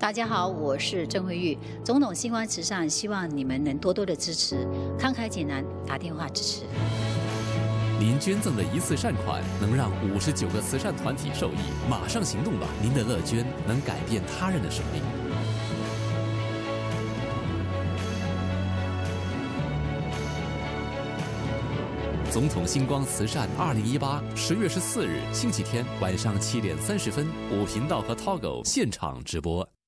大家好，我是郑慧玉。总统星光慈善希望你们能多多的支持，慷慨解囊，打电话支持。 您捐赠的一次善款能让59个慈善团体受益，马上行动吧！您的乐捐能改变他人的生命。总统星光慈善201810月14日星期天晚上7点30分，5频道和 Toggle 现场直播。